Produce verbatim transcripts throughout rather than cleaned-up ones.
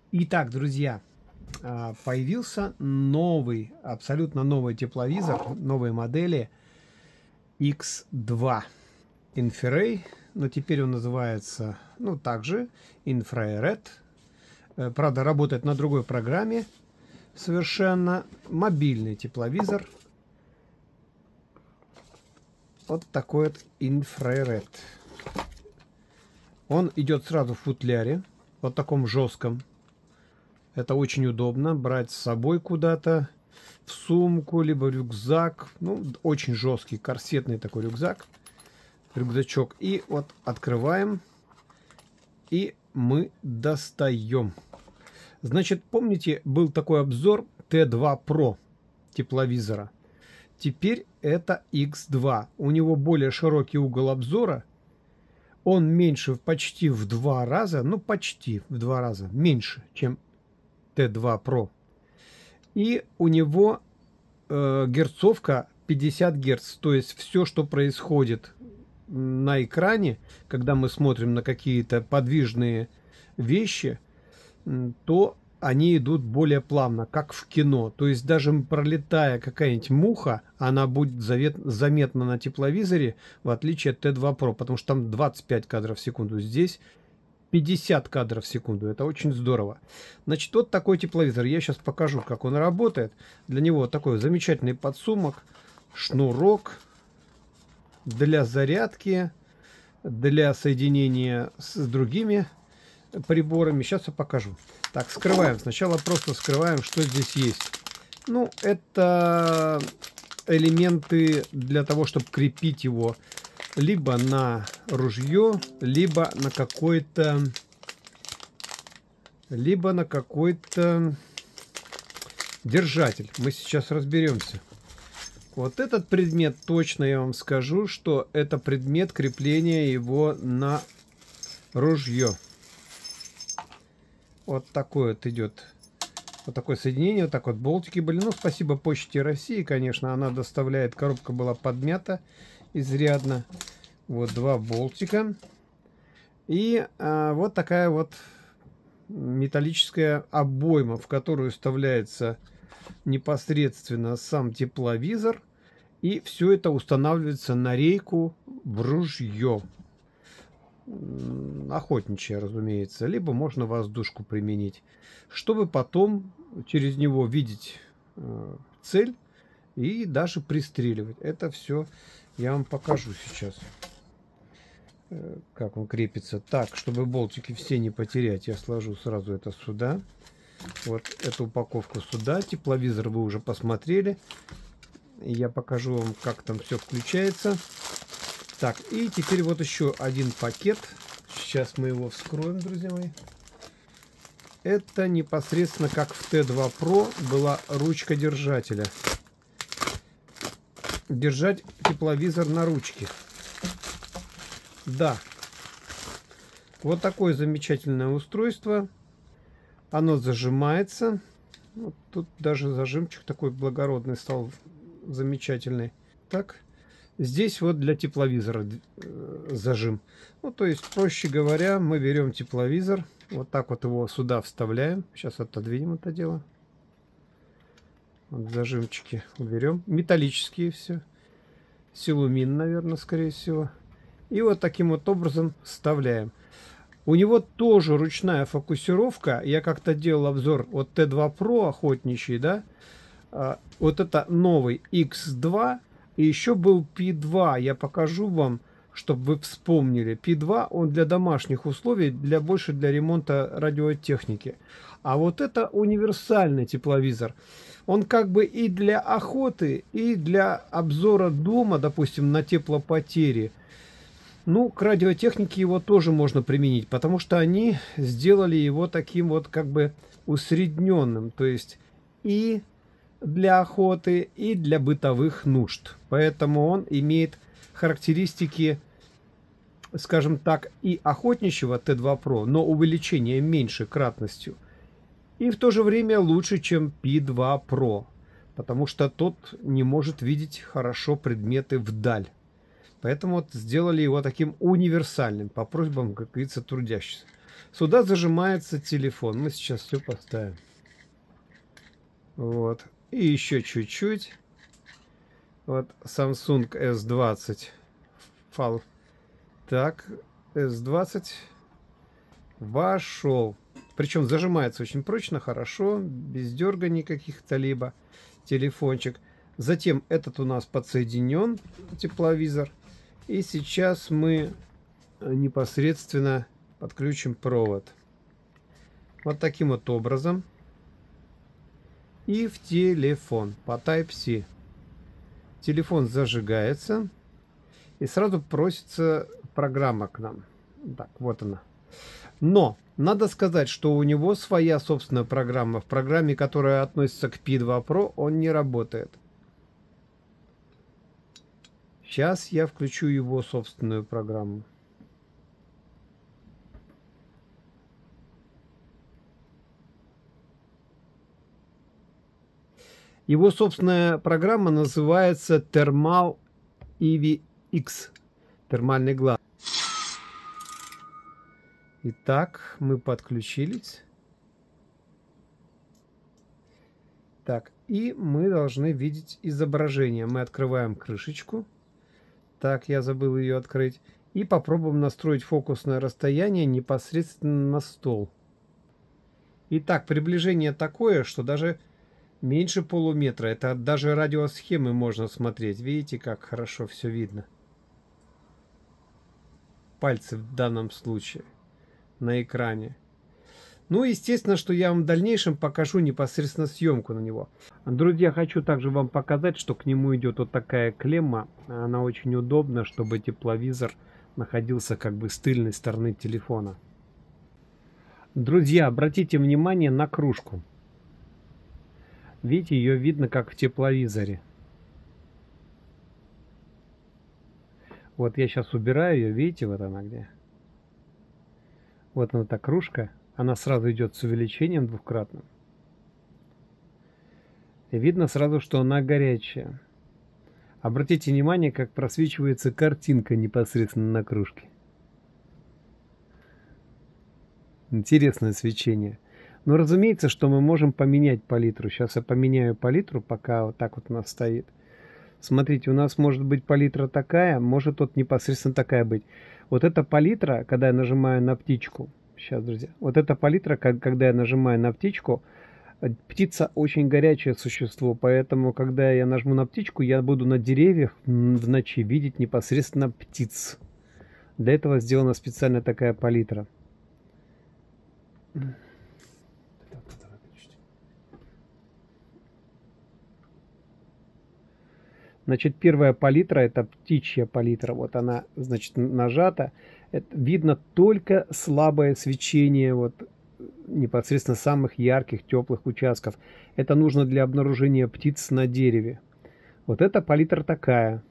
Итак, друзья, а, появился новый, абсолютно новый тепловизор, новой модели икс два Infrared, но теперь он называется, ну, также Infrared. Э, Правда, работает на другой программе, совершенно мобильный тепловизор. Вот такой вот Infrared. Он идет сразу в футляре, вот таком жестком. Это очень удобно брать с собой куда-то, в сумку, либо в рюкзак. Ну, очень жесткий, корсетный такой рюкзак, рюкзачок. И вот открываем, и мы достаем. Значит, помните, был такой обзор тэ два про тепловизора. Теперь это икс два. У него более широкий угол обзора. Он меньше почти в два раза, ну почти в два раза меньше, чем тэ два про. И у него э, герцовка пятьдесят герц. То есть все, что происходит на экране, когда мы смотрим на какие-то подвижные вещи, то они идут более плавно, как в кино. То есть даже пролетая какая-нибудь муха, она будет заметна на тепловизоре, в отличие от тэ два про, потому что там двадцать пять кадров в секунду. Здесь пятьдесят кадров в секунду. Это очень здорово. Значит, вот такой тепловизор. Я сейчас покажу, как он работает. Для него такой замечательный подсумок, шнурок для зарядки, для соединения с другими приборами. Сейчас я покажу. Так, скрываем. Сначала просто скрываем, что здесь есть. Ну, это элементы для того, чтобы крепить его либо на ружье, либо на какой-то либо на какой-то держатель. Мы сейчас разберемся. Вот этот предмет, точно я вам скажу, что это предмет крепления его на ружье. Вот такой вот идет. Вот такое соединение, вот так вот болтики были. Ну, спасибо Почте России, конечно, она доставляет. Коробка была подмята изрядно. Вот два болтика. И а, вот такая вот металлическая обойма, в которую вставляется непосредственно сам тепловизор. И все это устанавливается на рейку в ружье. Охотничье, разумеется. Либо можно воздушку применить, чтобы потом через него видеть э, цель и даже пристреливать. Это все я вам покажу сейчас, э, как он крепится. Так, чтобы болтики все не потерять, я сложу сразу это сюда. Вот эту упаковку сюда. Тепловизор вы уже посмотрели. Я покажу вам, как там все включается. Так, и теперь вот еще один пакет. Сейчас мы его вскроем, друзья мои. Это непосредственно как в тэ два про была ручка держателя. Держать тепловизор на ручке. Да. Вот такое замечательное устройство. Оно зажимается. Вот тут даже зажимчик такой благородный стал, замечательный. Так. Здесь вот для тепловизора зажим. Ну, то есть, проще говоря, мы берем тепловизор, вот так вот его сюда вставляем. Сейчас отодвинем это дело. Вот зажимчики уберем. Металлические все. Силумин, наверное, скорее всего. И вот таким вот образом вставляем. У него тоже ручная фокусировка. Я как-то делал обзор от тэ два про охотничий, да. Вот это новый икс два. И еще был пи два. Я покажу вам, чтобы вы вспомнили. пи два он для домашних условий, для больше для ремонта радиотехники. А вот это универсальный тепловизор. Он как бы и для охоты, и для обзора дома, допустим, на теплопотери. Ну, к радиотехнике его тоже можно применить, потому что они сделали его таким вот как бы усредненным. То есть и для охоты, и для бытовых нужд. Поэтому он имеет характеристики, скажем так, и охотничьего тэ два про, но увеличение меньше кратностью. И в то же время лучше, чем пи два про, потому что тот не может видеть хорошо предметы вдаль. Поэтому вот сделали его таким универсальным, по просьбам, как говорится, трудящихся. Сюда зажимается телефон. Мы сейчас все поставим. Вот. И еще чуть-чуть. Вот Samsung эс двадцать. Фал. Так, эс двадцать вошел. Причем зажимается очень прочно, хорошо, без дерганий каких-то либо. Телефончик. Затем этот у нас подсоединен, тепловизор. И сейчас мы непосредственно подключим провод. Вот таким вот образом. И в телефон по Type-C. Телефон зажигается. И сразу просится программа к нам. Так, вот она. Но надо сказать, что у него своя собственная программа. В программе, которая относится к пи два про, он не работает. Сейчас я включу его собственную программу. Его собственная программа называется Thermal и ви икс. Термальный глаз. Итак, мы подключились. Так, и мы должны видеть изображение. Мы открываем крышечку. Так, я забыл ее открыть. И попробуем настроить фокусное расстояние непосредственно на стол. Итак, приближение такое, что даже меньше полуметра. Это даже радиосхемы можно смотреть. Видите, как хорошо все видно. Пальцы в данном случае на экране. Ну, естественно, что я вам в дальнейшем покажу непосредственно съемку на него. Друзья, хочу также вам показать, что к нему идет вот такая клемма. Она очень удобна, чтобы тепловизор находился как бы с тыльной стороны телефона. Друзья, обратите внимание на кружку. Видите, ее видно как в тепловизоре. Вот я сейчас убираю ее, видите, вот она где. Вот она, та кружка, она сразу идет с увеличением двукратным. И видно сразу, что она горячая. Обратите внимание, как просвечивается картинка непосредственно на кружке. Интересное свечение. Но разумеется, что мы можем поменять палитру. Сейчас я поменяю палитру, пока вот так вот у нас стоит. Смотрите, у нас может быть палитра такая, может вот непосредственно такая быть. Вот эта палитра, когда я нажимаю на птичку, сейчас, друзья, вот эта палитра, когда я нажимаю на птичку, птица очень горячее существо, поэтому, когда я нажму на птичку, я буду на деревьях в ночи видеть непосредственно птиц. Для этого сделана специально такая палитра. Значит, первая палитра, это птичья палитра, вот она, значит, нажата. Это видно только слабое свечение, вот, непосредственно самых ярких, теплых участков. Это нужно для обнаружения птиц на дереве. Вот эта палитра такая.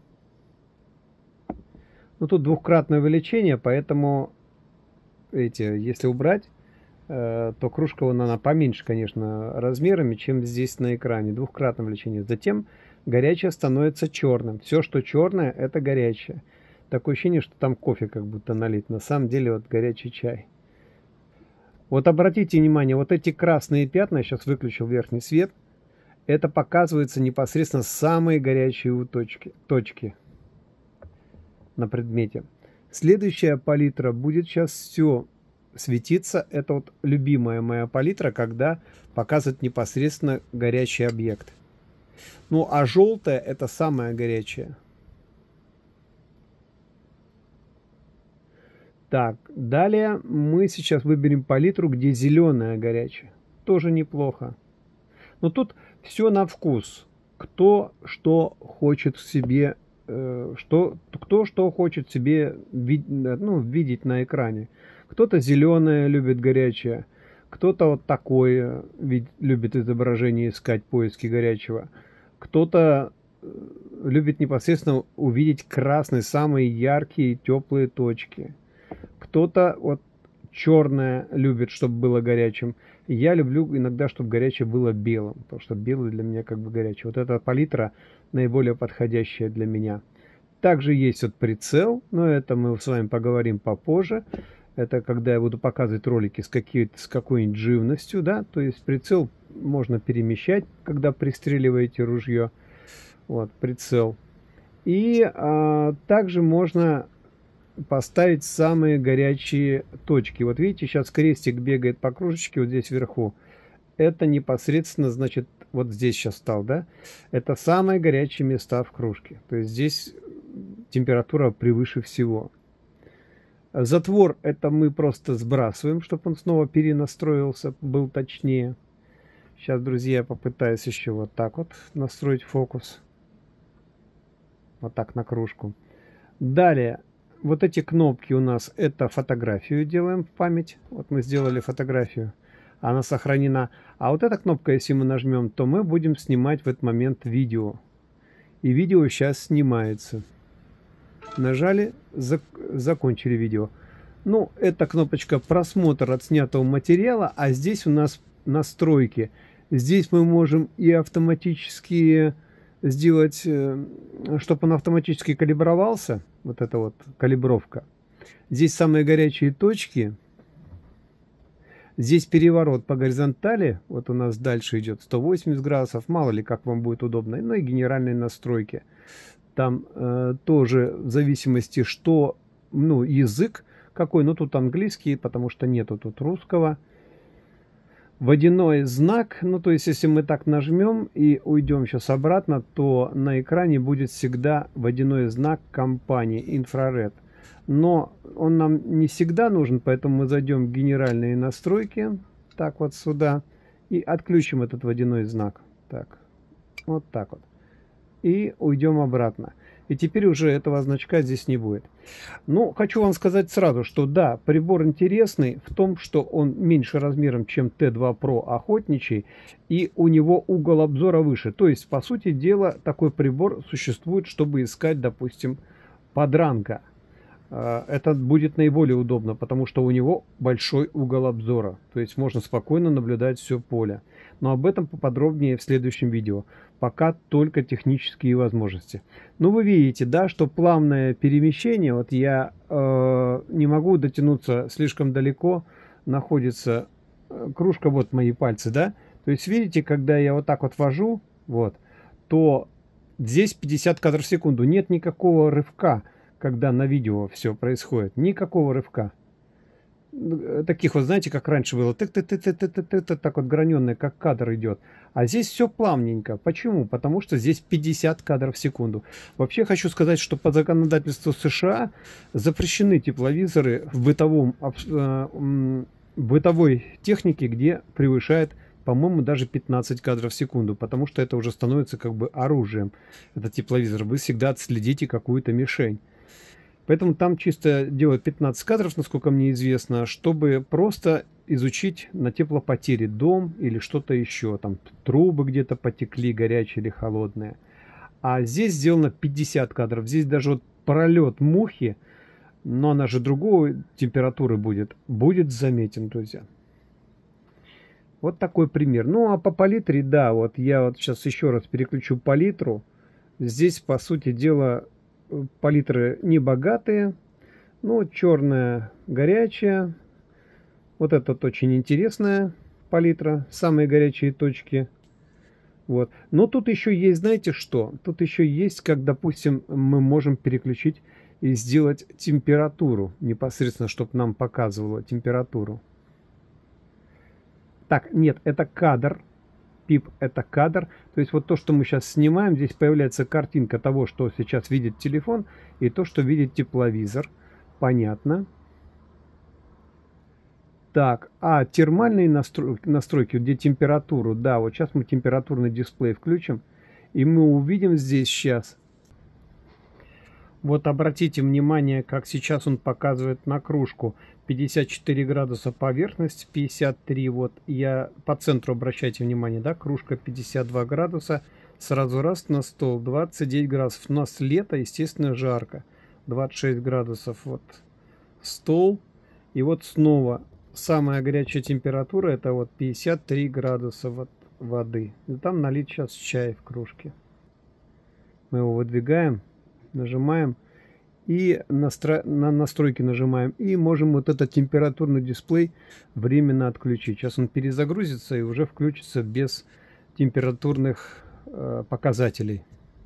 Ну, тут двухкратное увеличение, поэтому, эти, если убрать, э, то кружка, вон, она поменьше, конечно, размерами, чем здесь на экране. Двухкратное увеличение. Затем горячее становится черным. Все, что черное, это горячее. Такое ощущение, что там кофе как будто налит. На самом деле вот горячий чай. Вот обратите внимание, вот эти красные пятна, я сейчас выключил верхний свет, это показывается непосредственно самые горячие точки, точки на предмете. Следующая палитра будет сейчас все светиться. Это вот любимая моя палитра, когда показывает непосредственно горячий объект. Ну, а желтая это самая горячая. Так, далее мы сейчас выберем палитру, где зеленая горячая. Тоже неплохо. Но тут все на вкус. Кто что хочет себе, э, что, кто что хочет себе вид, ну, видеть на экране. Кто-то зеленое любит горячее. Кто-то вот такое вид, любит изображение искать, поиски горячего. Кто-то любит непосредственно увидеть красные, самые яркие, теплые точки. Кто-то вот черное любит, чтобы было горячим. Я люблю иногда, чтобы горячее было белым, потому что белый для меня как бы горячий. Вот эта палитра наиболее подходящая для меня. Также есть вот прицел, но это мы с вами поговорим попозже. Это когда я буду показывать ролики с, с какой-нибудь живностью, да, то есть прицел можно перемещать, когда пристреливаете ружье. Вот, прицел. И а, также можно поставить самые горячие точки. Вот видите, сейчас крестик бегает по кружечке вот здесь вверху. Это непосредственно, значит, вот здесь сейчас стал, да? Это самые горячие места в кружке. То есть здесь температура превыше всего. Затвор это мы просто сбрасываем, чтобы он снова перенастроился, был точнее. Сейчас, друзья, я попытаюсь еще вот так вот настроить фокус. Вот так на кружку. Далее, вот эти кнопки у нас, это фотографию делаем в память. Вот мы сделали фотографию, она сохранена. А вот эта кнопка, если мы нажмем, то мы будем снимать в этот момент видео. И видео сейчас снимается. Нажали, зак закончили видео. Ну, это кнопочка просмотр отснятого материала, а здесь у нас настройки. Здесь мы можем и автоматически сделать, чтобы он автоматически калибровался. Вот это вот калибровка. Здесь самые горячие точки. Здесь переворот по горизонтали. Вот у нас дальше идет сто восемьдесят градусов. Мало ли, как вам будет удобно. Ну и генеральные настройки. Там э, тоже в зависимости, что, ну, язык какой. Ну, тут английский, потому что нету тут русского. Водяной знак. Ну, то есть, если мы так нажмем и уйдем сейчас обратно, то на экране будет всегда водяной знак компании Infrared. Но он нам не всегда нужен, поэтому мы зайдем в генеральные настройки. Так вот сюда. И отключим этот водяной знак. Так. Вот так вот. И уйдем обратно. И теперь уже этого значка здесь не будет. Ну, хочу вам сказать сразу, что да, прибор интересный в том, что он меньше размером, чем Т два Про охотничий, и у него угол обзора выше. То есть, по сути дела, такой прибор существует, чтобы искать, допустим, подранка. Это будет наиболее удобно, потому что у него большой угол обзора. То есть можно спокойно наблюдать все поле. Но об этом поподробнее в следующем видео. Пока только технические возможности. Ну, вы видите, да, что плавное перемещение, вот я э, не могу дотянуться слишком далеко, находится э, кружка, вот мои пальцы, да. То есть видите, когда я вот так вот вожу, вот, то здесь пятьдесят кадров в секунду. Нет никакого рывка, когда на видео все происходит. Никакого рывка. Таких вот, знаете, как раньше было, ты -ты -ты -ты -ты -ты -ты, так вот граненое, как кадр идет. А здесь все плавненько. Почему? Потому что здесь пятьдесят кадров в секунду. Вообще хочу сказать, что по законодательству США запрещены тепловизоры в бытовом, э, бытовой технике, где превышает, по-моему, даже пятнадцать кадров в секунду. Потому что это уже становится как бы оружием. Это тепловизор. Вы всегда отследите какую-то мишень. Поэтому там чисто делают пятнадцать кадров, насколько мне известно, чтобы просто изучить на теплопотери дом или что-то еще. Там трубы где-то потекли, горячие или холодные. А здесь сделано пятьдесят кадров. Здесь даже вот пролет мухи, но она же другой температуры будет, будет заметен, друзья. Вот такой пример. Ну, а по палитре, да, вот я вот сейчас еще раз переключу палитру. Здесь, по сути дела, палитры не богатые, но черная горячая. Вот этот очень интересная палитра, самые горячие точки. Вот. Но тут еще есть, знаете что? Тут еще есть, как, допустим, мы можем переключить и сделать температуру непосредственно, чтобы нам показывало температуру. Так, нет, это кадр. Пип это кадр. То есть вот то, что мы сейчас снимаем, здесь появляется картинка того, что сейчас видит телефон, и то, что видит тепловизор. Понятно. Так, а термальные настройки, настройки, где температуру, да, вот сейчас мы температурный дисплей включим, и мы увидим здесь сейчас. Вот обратите внимание, как сейчас он показывает на кружку. пятьдесят четыре градуса поверхность, пятьдесят три, вот я по центру, обращайте внимание, да, кружка пятьдесят два градуса, сразу раз на стол, двадцать девять градусов. У нас лето, естественно, жарко, двадцать шесть градусов, вот стол, и вот снова самая горячая температура, это вот пятьдесят три градуса вот воды. И там налить сейчас чай в кружке. Мы его выдвигаем. Нажимаем, И настро... на настройки нажимаем. И можем вот этот температурный дисплей временно отключить. Сейчас он перезагрузится и уже включится без температурных э, показателей.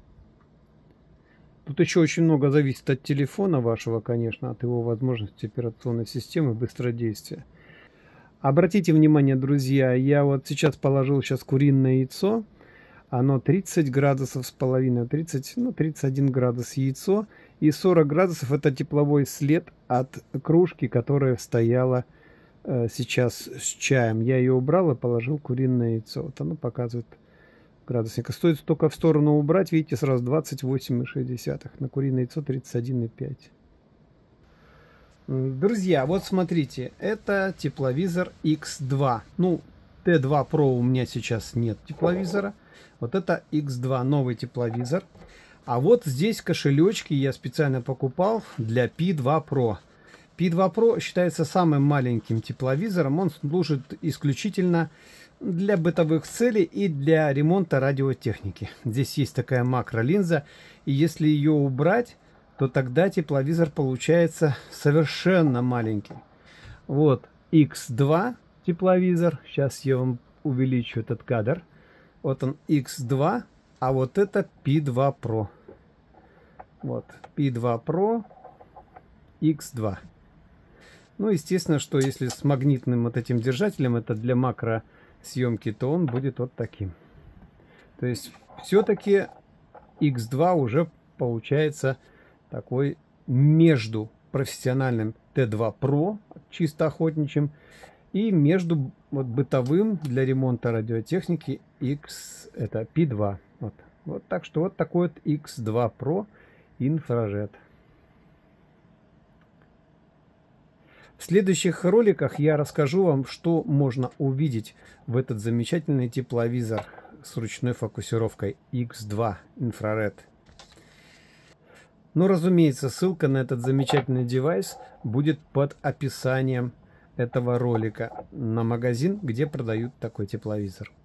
Тут еще очень много зависит от телефона вашего, конечно, от его возможности операционной системы, быстродействия. Обратите внимание, друзья, я вот сейчас положил сейчас куриное яйцо. Оно тридцать градусов с половиной, тридцать, ну, тридцать один градус яйцо. И сорок градусов это тепловой след от кружки, которая стояла э, сейчас с чаем. Я ее убрал и положил куриное яйцо. Вот оно показывает градусник. Стоит только в сторону убрать, видите, сразу двадцать восемь и шесть десятых. На куриное яйцо тридцать один и пять. Друзья, вот смотрите, это тепловизор икс два. Ну, тэ два про у меня сейчас нет тепловизора. Вот это икс два, новый тепловизор. А вот здесь кошелечки я специально покупал для пи два про. пи два про считается самым маленьким тепловизором. Он служит исключительно для бытовых целей и для ремонта радиотехники. Здесь есть такая макролинза. И если ее убрать, то тогда тепловизор получается совершенно маленький. Вот икс два тепловизор. Сейчас я вам увеличу этот кадр. Вот он икс два, а вот это пи два про. Вот пи два про икс два. Ну, естественно, что если с магнитным вот этим держателем, это для макросъемки, то он будет вот таким. То есть все-таки икс два уже получается такой между профессиональным тэ два про, чисто охотничьим, и между вот бытовым для ремонта радиотехники X, это пи два. Вот. Вот так что вот такой вот икс два про инфраред. В следующих роликах я расскажу вам, что можно увидеть в этот замечательный тепловизор с ручной фокусировкой икс два инфраред. Ну, разумеется, ссылка на этот замечательный девайс будет под описанием этого ролика на магазин, где продают такой тепловизор.